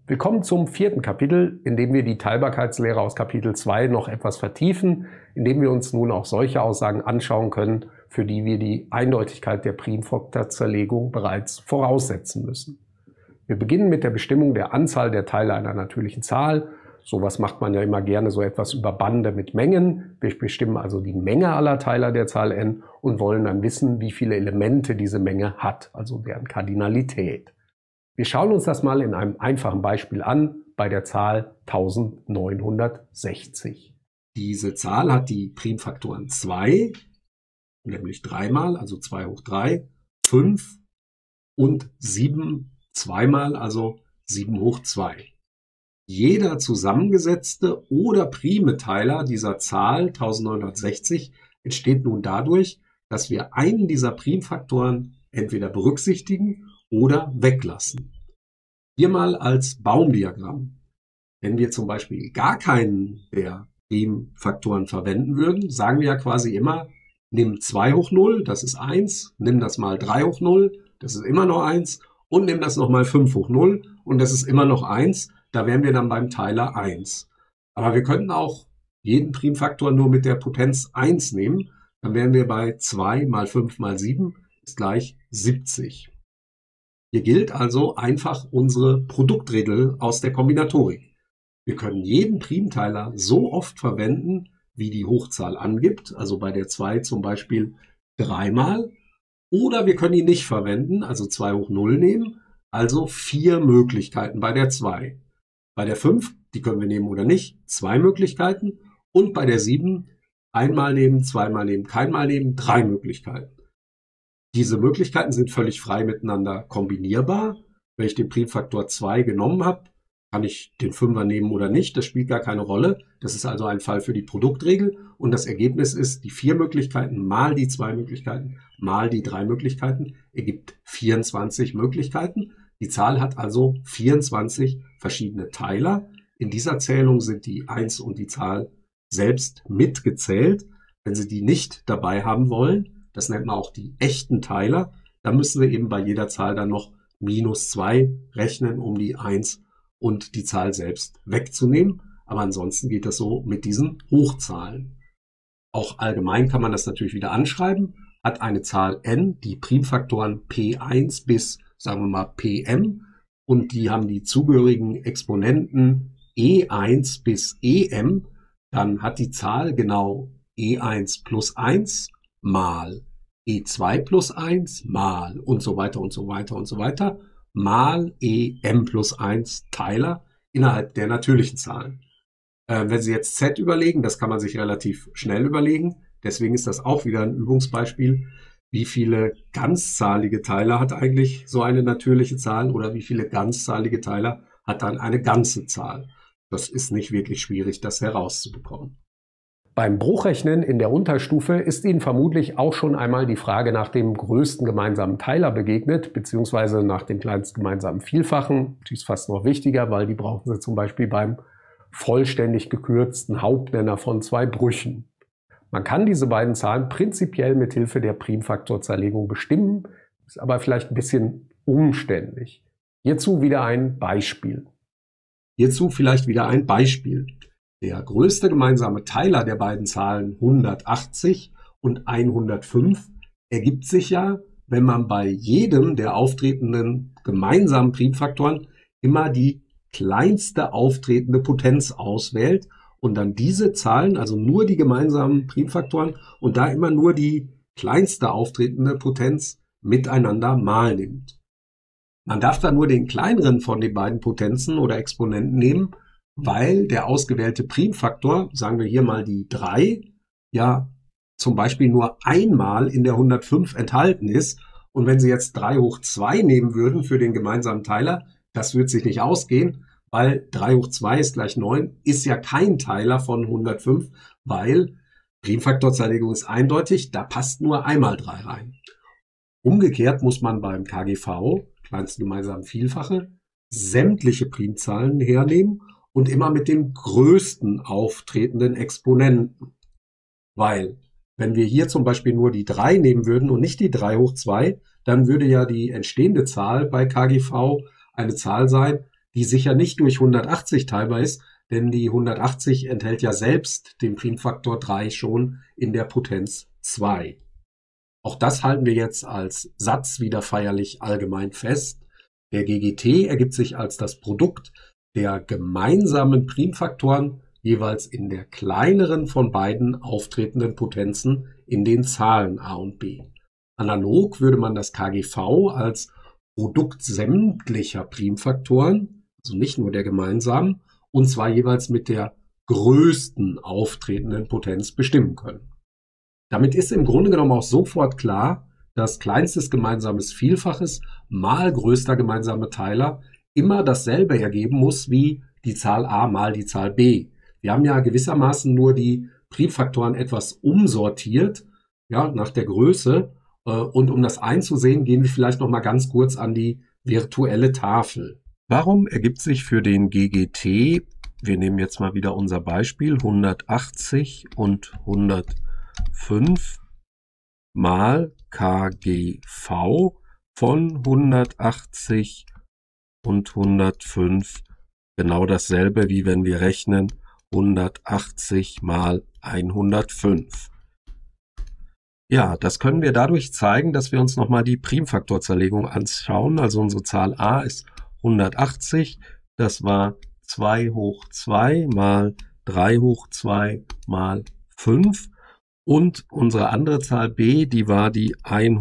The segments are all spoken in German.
Willkommen zum 4. Kapitel, in dem wir die Teilbarkeitslehre aus Kapitel 2 noch etwas vertiefen, indem wir uns nun auch solche Aussagen anschauen können, für die wir die Eindeutigkeit der Primfaktorzerlegung bereits voraussetzen müssen. Wir beginnen mit der Bestimmung der Anzahl der Teile einer natürlichen Zahl. Sowas macht man ja immer gerne so etwas über Bande mit Mengen. Wir bestimmen also die Menge aller Teiler der Zahl n und wollen dann wissen, wie viele Elemente diese Menge hat, also deren Kardinalität. Wir schauen uns das mal in einem einfachen Beispiel an, bei der Zahl 1960. Diese Zahl hat die Primfaktoren 2, nämlich dreimal, also 2 hoch 3, 5 und 7 zweimal, also 7 hoch 2. Jeder zusammengesetzte oder prime Teiler dieser Zahl 1960 entsteht nun dadurch, dass wir einen dieser Primfaktoren entweder berücksichtigen oder weglassen. Hier mal als Baumdiagramm. Wenn wir zum Beispiel gar keinen der Primfaktoren verwenden würden, sagen wir ja quasi immer, nimm 2 hoch 0, das ist 1, nimm das mal 3 hoch 0, das ist immer noch 1 und nimm das nochmal 5 hoch 0 und das ist immer noch 1, da wären wir dann beim Teiler 1. Aber wir könnten auch jeden Primfaktor nur mit der Potenz 1 nehmen, dann wären wir bei 2 mal 5 mal 7 ist gleich 70. Hier gilt also einfach unsere Produktregel aus der Kombinatorik. Wir können jeden Primteiler so oft verwenden, wie die Hochzahl angibt, also bei der 2 zum Beispiel dreimal, oder wir können ihn nicht verwenden, also 2 hoch 0 nehmen, also 4 Möglichkeiten bei der 2. Bei der 5, die können wir nehmen oder nicht, 2 Möglichkeiten, und bei der 7 einmal nehmen, zweimal nehmen, keinmal nehmen, 3 Möglichkeiten. Diese Möglichkeiten sind völlig frei miteinander kombinierbar. Wenn ich den Primfaktor 2 genommen habe, kann ich den 5er nehmen oder nicht. Das spielt gar keine Rolle. Das ist also ein Fall für die Produktregel. Und das Ergebnis ist, die 4 Möglichkeiten mal die 2 Möglichkeiten mal die 3 Möglichkeiten ergibt 24 Möglichkeiten. Die Zahl hat also 24 verschiedene Teiler. In dieser Zählung sind die 1 und die Zahl selbst mitgezählt. Wenn Sie die nicht dabei haben wollen, das nennt man auch die echten Teiler, da müssen wir eben bei jeder Zahl dann noch minus 2 rechnen, um die 1 und die Zahl selbst wegzunehmen. Aber ansonsten geht das so mit diesen Hochzahlen. Auch allgemein kann man das natürlich wieder anschreiben. Hat eine Zahl n die Primfaktoren p1 bis, sagen wir mal, pm und die haben die zugehörigen Exponenten e1 bis em, dann hat die Zahl genau e1 plus 1 mal e2 plus 1 mal und so weiter und so weiter und so weiter mal em plus 1 Teiler innerhalb der natürlichen Zahlen. Wenn Sie jetzt z überlegen, das kann man sich relativ schnell überlegen, deswegen ist das auch wieder ein Übungsbeispiel. Wie viele ganzzahlige Teiler hat eigentlich so eine natürliche Zahl oder wie viele ganzzahlige Teiler hat dann eine ganze Zahl? Das ist nicht wirklich schwierig, das herauszubekommen. Beim Bruchrechnen in der Unterstufe ist Ihnen vermutlich auch schon einmal die Frage nach dem größten gemeinsamen Teiler begegnet, beziehungsweise nach dem kleinsten gemeinsamen Vielfachen. Die ist fast noch wichtiger, weil die brauchen Sie zum Beispiel beim vollständig gekürzten Hauptnenner von 2 Brüchen. Man kann diese beiden Zahlen prinzipiell mit Hilfe der Primfaktorzerlegung bestimmen, ist aber vielleicht ein bisschen umständlich. Hierzu wieder ein Beispiel. Der größte gemeinsame Teiler der beiden Zahlen 180 und 105 ergibt sich ja, wenn man bei jedem der auftretenden gemeinsamen Primfaktoren immer die kleinste auftretende Potenz auswählt und dann diese Zahlen, also nur die gemeinsamen Primfaktoren und da immer nur die kleinste auftretende Potenz miteinander mal nimmt. Man darf da nur den kleineren von den beiden Potenzen oder Exponenten nehmen, weil der ausgewählte Primfaktor, sagen wir hier mal die 3, ja zum Beispiel nur einmal in der 105 enthalten ist. Und wenn Sie jetzt 3 hoch 2 nehmen würden für den gemeinsamen Teiler, das wird sich nicht ausgehen, weil 3 hoch 2 ist gleich 9, ist ja kein Teiler von 105, weil Primfaktorzerlegung ist eindeutig, da passt nur einmal 3 rein. Umgekehrt muss man beim KGV, kleinsten gemeinsamen Vielfache, sämtliche Primzahlen hernehmen und immer mit dem größten auftretenden Exponenten. Weil, wenn wir hier zum Beispiel nur die 3 nehmen würden und nicht die 3 hoch 2, dann würde ja die entstehende Zahl bei KGV eine Zahl sein, die sicher nicht durch 180 teilbar ist, denn die 180 enthält ja selbst den Primfaktor 3 schon in der Potenz 2. Auch das halten wir jetzt als Satz wieder feierlich allgemein fest. Der GGT ergibt sich als das Produkt der gemeinsamen Primfaktoren jeweils in der kleineren von beiden auftretenden Potenzen in den Zahlen a und b. Analog würde man das KGV als Produkt sämtlicher Primfaktoren, also nicht nur der gemeinsamen, und zwar jeweils mit der größten auftretenden Potenz bestimmen können. Damit ist im Grunde genommen auch sofort klar, dass kleinstes gemeinsames Vielfaches mal größter gemeinsamer Teiler immer dasselbe ergeben muss wie die Zahl a mal die Zahl b. Wir haben ja gewissermaßen nur die Primfaktoren etwas umsortiert, ja, nach der Größe. Und um das einzusehen, gehen wir vielleicht noch mal ganz kurz an die virtuelle Tafel. Warum ergibt sich für den GGT, wir nehmen jetzt mal wieder unser Beispiel, 180 und 105 mal KGV von 180 und 105 genau dasselbe, wie wenn wir rechnen 180 mal 105. Ja, das können wir dadurch zeigen, dass wir uns nochmal die Primfaktorzerlegung anschauen. Also unsere Zahl a ist 180, das war 2 hoch 2 mal 3 hoch 2 mal 5. Und unsere andere Zahl b, die war die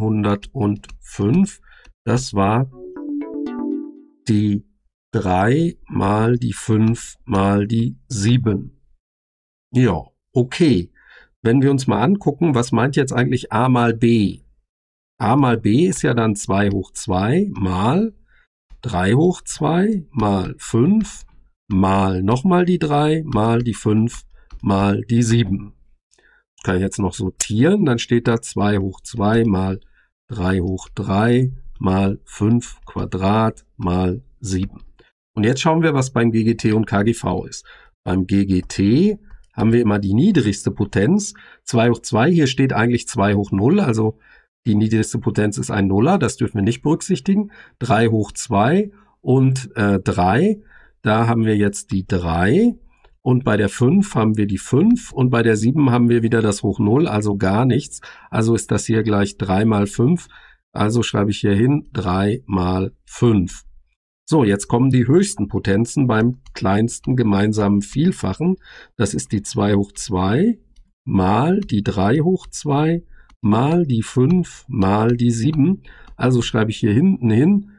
105, das war die 3 mal die 5 mal die 7. Ja, okay. Wenn wir uns mal angucken, was meint jetzt eigentlich a mal b? A mal b ist ja dann 2 hoch 2 mal 3 hoch 2 mal 5 mal nochmal die 3 mal die 5 mal die 7. Das kann ich jetzt noch sortieren, dann steht da 2 hoch 2 mal 3 hoch 3 mal 5 Quadrat mal 7. Und jetzt schauen wir, was beim GGT und KGV ist. Beim GGT haben wir immer die niedrigste Potenz. 2 hoch 2, hier steht eigentlich 2 hoch 0, also die niedrigste Potenz ist ein Nuller, das dürfen wir nicht berücksichtigen. 3 hoch 2 und 3, da haben wir jetzt die 3 und bei der 5 haben wir die 5 und bei der 7 haben wir wieder das hoch 0, also gar nichts. Also ist das hier gleich 3 mal 5, also schreibe ich hier hin 3 mal 5. So, jetzt kommen die höchsten Potenzen beim kleinsten gemeinsamen Vielfachen. Das ist die 2 hoch 2 mal die 3 hoch 2 mal die 5 mal die 7. Also schreibe ich hier hinten hin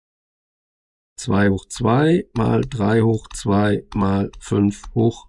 2 hoch 2 mal 3 hoch 2 mal 5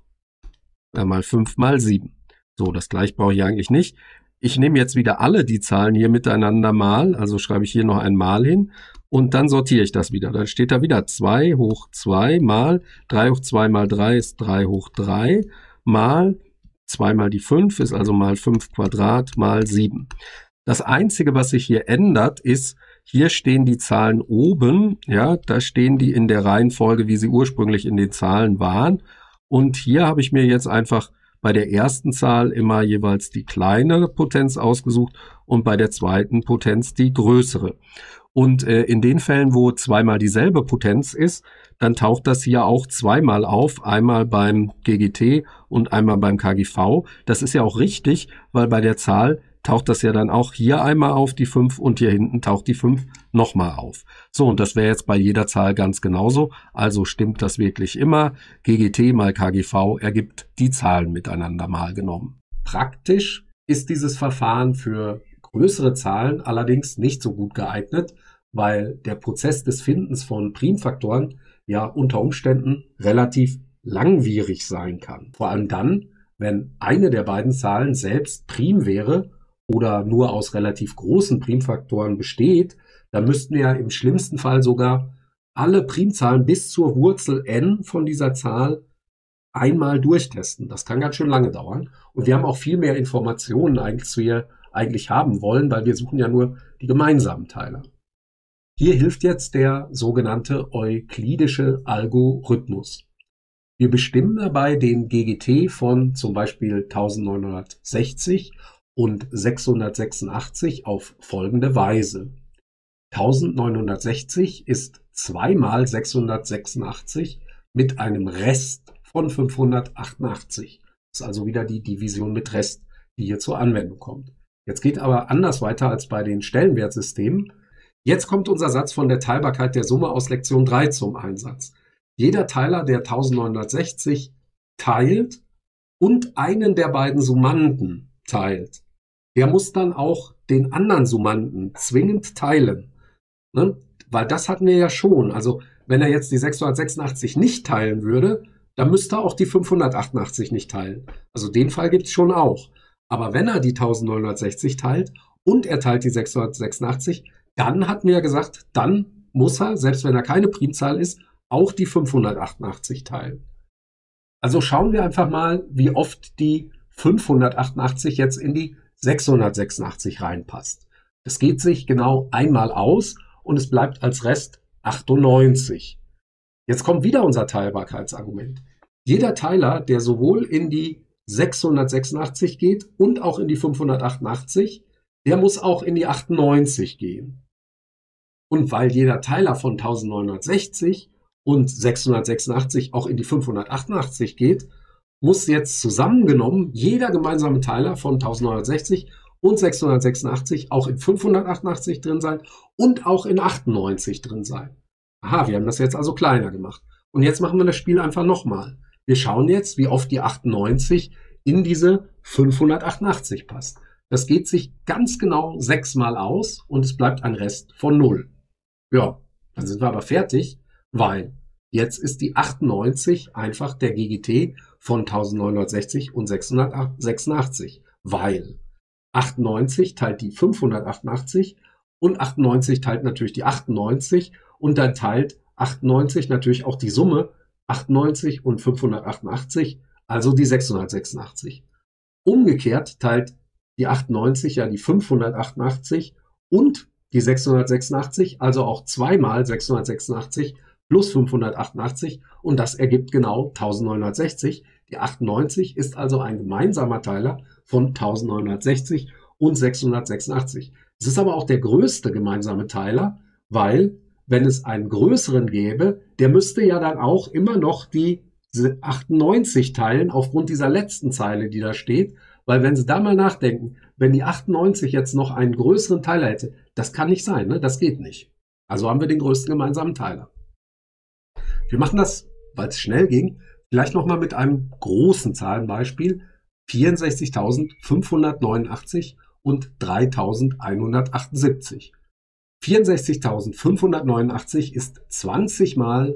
mal 5 mal 7. So, das gleich brauche ich eigentlich nicht. Ich nehme jetzt wieder alle die Zahlen hier miteinander mal, also schreibe ich hier noch ein Mal hin und dann sortiere ich das wieder. Dann steht da wieder 2 hoch 2 mal 3 hoch 2 mal 3 ist 3 hoch 3 mal 2 mal die 5 ist also mal 5 Quadrat mal 7. Das Einzige, was sich hier ändert, ist, hier stehen die Zahlen oben, ja, da stehen die in der Reihenfolge, wie sie ursprünglich in den Zahlen waren. Und hier habe ich mir jetzt einfach bei der ersten Zahl immer jeweils die kleinere Potenz ausgesucht und bei der zweiten Potenz die größere. Und in den Fällen, wo zweimal dieselbe Potenz ist, dann taucht das hier auch zweimal auf, einmal beim GGT und einmal beim KGV. Das ist ja auch richtig, weil bei der Zahl taucht das ja dann auch hier einmal auf, die 5, und hier hinten taucht die 5 nochmal auf. So, und das wäre jetzt bei jeder Zahl ganz genauso. Also stimmt das wirklich immer. GGT mal KGV ergibt die Zahlen miteinander mal genommen. Praktisch ist dieses Verfahren für größere Zahlen allerdings nicht so gut geeignet, weil der Prozess des Findens von Primfaktoren ja unter Umständen relativ langwierig sein kann. Vor allem dann, wenn eine der beiden Zahlen selbst prim wäre oder nur aus relativ großen Primfaktoren besteht, dann müssten wir im schlimmsten Fall sogar alle Primzahlen bis zur Wurzel n von dieser Zahl einmal durchtesten. Das kann ganz schön lange dauern. Und wir haben auch viel mehr Informationen, als wir eigentlich haben wollen, weil wir suchen ja nur die gemeinsamen Teiler. Hier hilft jetzt der sogenannte euklidische Algorithmus. Wir bestimmen dabei den GGT von zum Beispiel 1960 und 686 auf folgende Weise. 1960 ist 2 mal 686 mit einem Rest von 588. Das ist also wieder die Division mit Rest, die hier zur Anwendung kommt. Jetzt geht aber anders weiter als bei den Stellenwertsystemen. Jetzt kommt unser Satz von der Teilbarkeit der Summe aus Lektion 3 zum Einsatz. Jeder Teiler, der 1960 teilt und einen der beiden Summanden teilt, der muss dann auch den anderen Summanden zwingend teilen. Ne? Weil das hatten wir ja schon. Also wenn er jetzt die 686 nicht teilen würde, dann müsste er auch die 588 nicht teilen. Also den Fall gibt es schon auch. Aber wenn er die 1960 teilt und er teilt die 686, dann hatten wir ja gesagt, dann muss er, selbst wenn er keine Primzahl ist, auch die 588 teilen. Also schauen wir einfach mal, wie oft die 588 jetzt in die 686 reinpasst. Das geht sich genau einmal aus und es bleibt als Rest 98. Jetzt kommt wieder unser Teilbarkeitsargument. Jeder Teiler, der sowohl in die 686 geht und auch in die 588, der muss auch in die 98 gehen. Und weil jeder Teiler von 1960 und 686 auch in die 588 geht, muss jetzt zusammengenommen jeder gemeinsame Teiler von 1960 und 686 auch in 588 drin sein und auch in 98 drin sein. Aha, wir haben das jetzt also kleiner gemacht. Und jetzt machen wir das Spiel einfach nochmal. Wir schauen jetzt, wie oft die 98 in diese 588 passt. Das geht sich ganz genau 6 Mal aus und es bleibt ein Rest von 0. Ja, dann sind wir aber fertig, weil jetzt ist die 98 einfach der GGT von 1960 und 686, weil 98 teilt die 588 und 98 teilt natürlich die 98 und dann teilt 98 natürlich auch die Summe 98 und 588, also die 686. Umgekehrt teilt die 98 ja die 588 und die 686, also auch 2 mal 686 plus 588 und das ergibt genau 1960. Die 98 ist also ein gemeinsamer Teiler von 1960 und 686. Es ist aber auch der größte gemeinsame Teiler, weil wenn es einen größeren gäbe, der müsste ja dann auch immer noch die 98 teilen aufgrund dieser letzten Zeile, die da steht. Weil wenn Sie da mal nachdenken, wenn die 98 jetzt noch einen größeren Teiler hätte, das kann nicht sein, ne? Das geht nicht. Also haben wir den größten gemeinsamen Teiler. Wir machen das, weil es schnell ging, vielleicht nochmal mit einem großen Zahlenbeispiel. 64.589 und 3.178. 64.589 ist 20 mal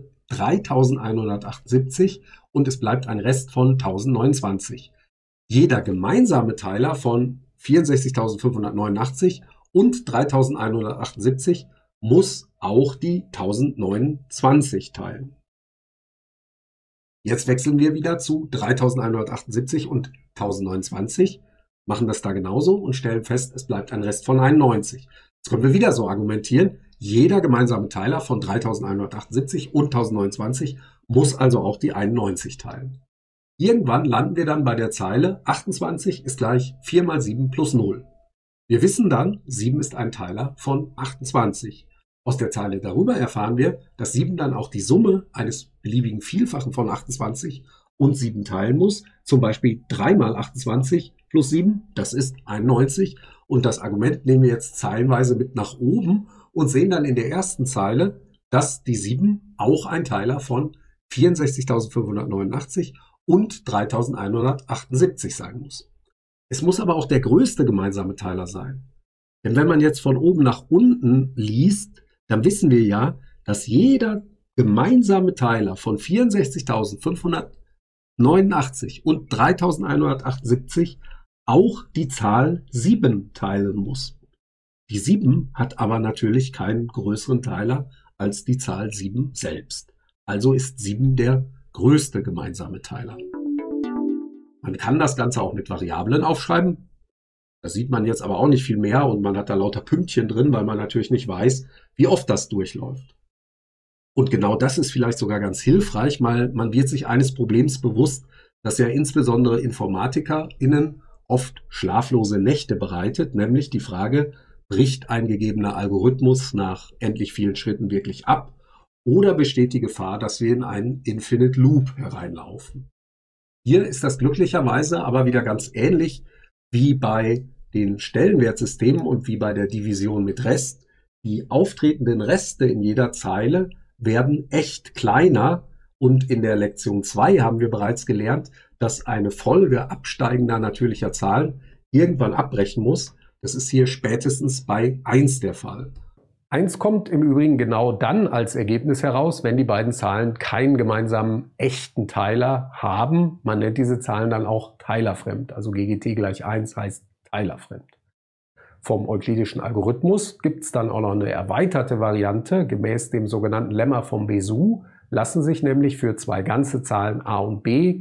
3.178 und es bleibt ein Rest von 1.029. Jeder gemeinsame Teiler von 64.589 und 3.178 muss auch die 1.029 teilen. Jetzt wechseln wir wieder zu 3.178 und 1.029, machen das da genauso und stellen fest, es bleibt ein Rest von 91. Jetzt können wir wieder so argumentieren, jeder gemeinsame Teiler von 3.178 und 1.029 muss also auch die 91 teilen. Irgendwann landen wir dann bei der Zeile 28 ist gleich 4 mal 7 plus 0. Wir wissen dann, 7 ist ein Teiler von 28. Aus der Zeile darüber erfahren wir, dass 7 dann auch die Summe eines beliebigen Vielfachen von 28 und 7 teilen muss. Zum Beispiel 3 mal 28 plus 7, das ist 91. Und das Argument nehmen wir jetzt zeilenweise mit nach oben und sehen dann in der ersten Zeile, dass die 7 auch ein Teiler von 64.589 und 3.178 sein muss. Es muss aber auch der größte gemeinsame Teiler sein. Denn wenn man jetzt von oben nach unten liest, dann wissen wir ja, dass jeder gemeinsame Teiler von 64.589 und 3.178 auch die Zahl 7 teilen muss. Die 7 hat aber natürlich keinen größeren Teiler als die Zahl 7 selbst. Also ist 7 der größte gemeinsame Teiler. Man kann das Ganze auch mit Variablen aufschreiben. Da sieht man jetzt aber auch nicht viel mehr und man hat da lauter Pünktchen drin, weil man natürlich nicht weiß, wie oft das durchläuft. Und genau das ist vielleicht sogar ganz hilfreich, weil man wird sich eines Problems bewusst, dass ja insbesondere InformatikerInnen oft schlaflose Nächte bereitet, nämlich die Frage, bricht ein gegebener Algorithmus nach endlich vielen Schritten wirklich ab oder besteht die Gefahr, dass wir in einen Infinite Loop hereinlaufen. Hier ist das glücklicherweise aber wieder ganz ähnlich wie bei den Stellenwertsystemen und wie bei der Division mit Rest. Die auftretenden Reste in jeder Zeile werden echt kleiner, und in der Lektion 2 haben wir bereits gelernt, dass eine Folge absteigender natürlicher Zahlen irgendwann abbrechen muss. Das ist hier spätestens bei 1 der Fall. 1 kommt im Übrigen genau dann als Ergebnis heraus, wenn die beiden Zahlen keinen gemeinsamen echten Teiler haben. Man nennt diese Zahlen dann auch teilerfremd. Also GGT gleich 1 heißt teilerfremd. Vom euklidischen Algorithmus gibt es dann auch noch eine erweiterte Variante. Gemäß dem sogenannten Lemma von Bézout lassen sich nämlich für zwei ganze Zahlen a und b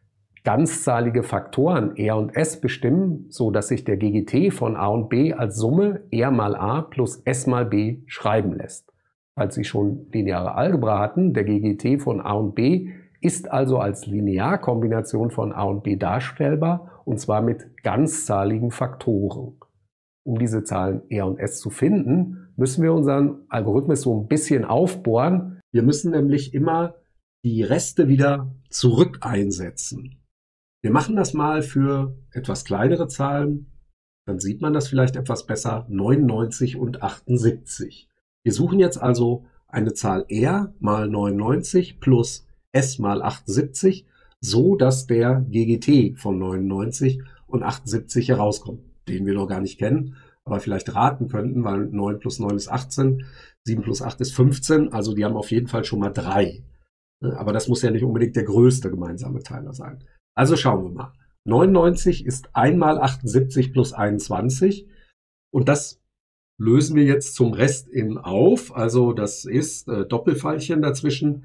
ganzzahlige Faktoren r und s bestimmen, so dass sich der GGT von a und b als Summe r mal a plus s mal b schreiben lässt. Falls Sie schon lineare Algebra hatten, der GGT von a und b ist also als Linearkombination von a und b darstellbar, und zwar mit ganzzahligen Faktoren. Um diese Zahlen r und s zu finden, müssen wir unseren Algorithmus so ein bisschen aufbohren. Wir müssen nämlich immer die Reste wieder zurück einsetzen. Wir machen das mal für etwas kleinere Zahlen, dann sieht man das vielleicht etwas besser, 99 und 78. Wir suchen jetzt also eine Zahl r mal 99 plus s mal 78, so dass der GGT von 99 und 78 herauskommt, den wir noch gar nicht kennen, aber vielleicht raten könnten, weil 9 plus 9 ist 18, 7 plus 8 ist 15, also die haben auf jeden Fall schon mal 3. Aber das muss ja nicht unbedingt der größte gemeinsame Teiler sein. Also schauen wir mal. 99 ist 1 mal 78 plus 21, und das lösen wir jetzt zum Rest in auf. Also das ist Doppelpfeilchen dazwischen.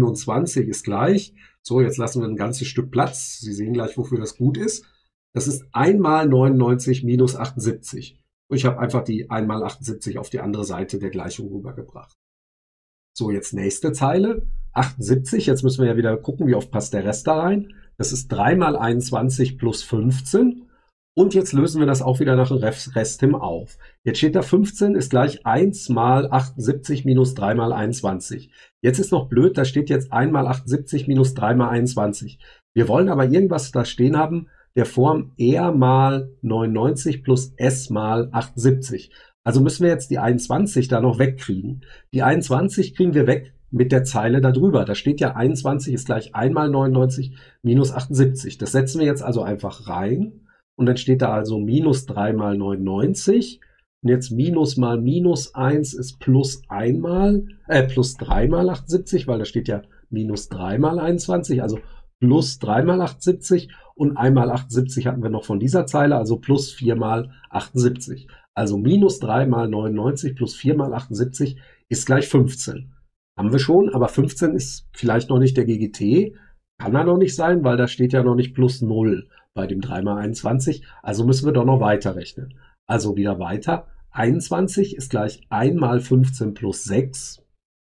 21 ist gleich. So, jetzt lassen wir ein ganzes Stück Platz. Sie sehen gleich, wofür das gut ist. Das ist 1 mal 99 minus 78. Und ich habe einfach die 1 mal 78 auf die andere Seite der Gleichung rübergebracht. So, jetzt nächste Zeile. 78. Jetzt müssen wir ja wieder gucken, wie oft passt der Rest da rein. Das ist 3 mal 21 plus 15. Und jetzt lösen wir das auch wieder nach dem Restim auf. Jetzt steht da 15 ist gleich 1 mal 78 minus 3 mal 21. Jetzt ist noch blöd, da steht jetzt 1 mal 78 minus 3 mal 21. Wir wollen aber irgendwas da stehen haben, der Form r mal 99 plus s mal 78. Also müssen wir jetzt die 21 da noch wegkriegen. Die 21 kriegen wir weg mit der Zeile darüber. Da steht ja 21 ist gleich 1 mal 99 minus 78. Das setzen wir jetzt also einfach rein. Und dann steht da also minus 3 mal 99. Und jetzt minus mal minus 1 ist plus 3 mal 78, weil da steht ja minus 3 mal 21, also plus 3 mal 78. Und 1 mal 78 hatten wir noch von dieser Zeile, also plus 4 mal 78. Also minus 3 mal 99 plus 4 mal 78 ist gleich 15. Haben wir schon, aber 15 ist vielleicht noch nicht der GGT. Kann er noch nicht sein, weil da steht ja noch nicht plus 0 bei dem 3 mal 21. Also müssen wir doch noch weiterrechnen. Also wieder weiter. 21 ist gleich 1 mal 15 plus 6.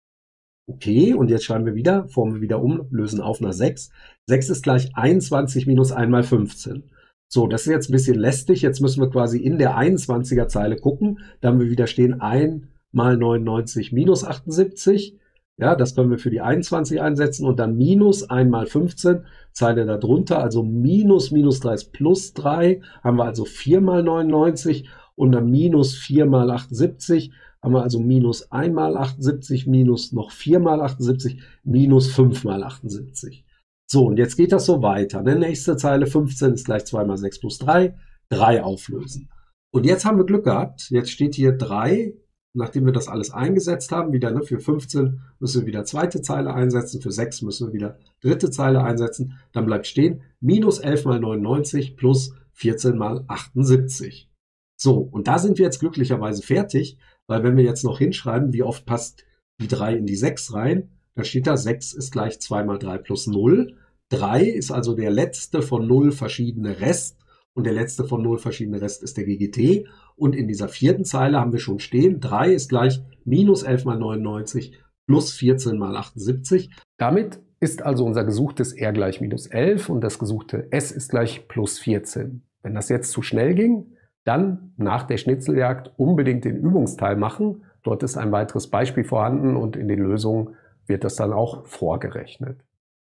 Okay, und jetzt schreiben wir wieder, formen wir wieder um, lösen auf nach 6. 6 ist gleich 21 minus 1 mal 15. So, das ist jetzt ein bisschen lästig. Jetzt müssen wir quasi in der 21er Zeile gucken. Da haben wir wieder stehen 1 mal 99 minus 78. Ja, das können wir für die 21 einsetzen und dann minus 1 mal 15, Zeile darunter, also minus 3 ist plus 3, haben wir also 4 mal 99 und dann minus 4 mal 78, haben wir also minus 1 mal 78, minus noch 4 mal 78, minus 5 mal 78. So, und jetzt geht das so weiter. Ne? Nächste Zeile, 15 ist gleich 2 mal 6 plus 3, 3 auflösen. Und jetzt haben wir Glück gehabt, jetzt steht hier 3, nachdem wir das alles eingesetzt haben, wieder für 15 müssen wir wieder zweite Zeile einsetzen, für 6 müssen wir wieder dritte Zeile einsetzen, dann bleibt stehen minus 11 mal 99 plus 14 mal 78. So, und da sind wir jetzt glücklicherweise fertig, weil wenn wir jetzt noch hinschreiben, wie oft passt die 3 in die 6 rein, dann steht da 6 ist gleich 2 mal 3 plus 0. 3 ist also der letzte von 0 verschiedene Rest. Und der letzte von 0 verschiedene Rest ist der GGT. Und in dieser vierten Zeile haben wir schon stehen, 3 ist gleich minus 11 mal 99 plus 14 mal 78. Damit ist also unser gesuchtes r gleich minus 11 und das gesuchte s ist gleich plus 14. Wenn das jetzt zu schnell ging, dann nach der Schnitzeljagd unbedingt den Übungsteil machen. Dort ist ein weiteres Beispiel vorhanden und in den Lösungen wird das dann auch vorgerechnet.